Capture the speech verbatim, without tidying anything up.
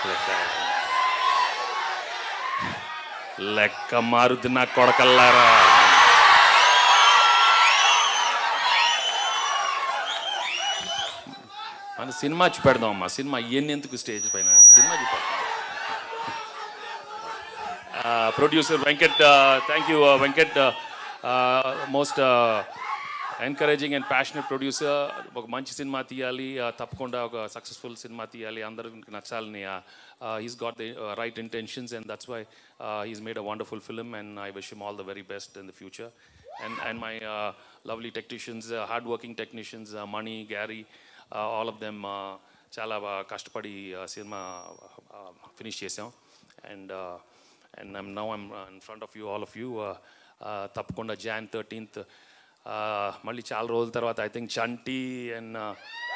లెక్క మారుద్ది నా కొడకల్లారా. మన సినిమా చూపెడదాం అమ్మా. సినిమా ఇవన్నీ ఎందుకు స్టేజ్ పైన సినిమా చూపెడతాం. Producer Venkat, thank you Venkat. Most encouraging and passionate producer. ఒక మంచి సినిమా తీయాలి, తప్పకుండా ఒక సక్సెస్ఫుల్ సినిమా తీయాలి, అందరికి నచ్చాలని. He's got the right intentions and that's why he's made a wonderful film and I wish him all the very best in the future. And and my lovely technicians, hard working technicians, Mani, Gary, all of them చాలా కష్టపడి cinema finish చేసాం. And and I'm now I'm in front of you, all of you. తప్పకుండా June thirteenth మళ్ళీ చాలా రోజుల తర్వాత I think Chanti and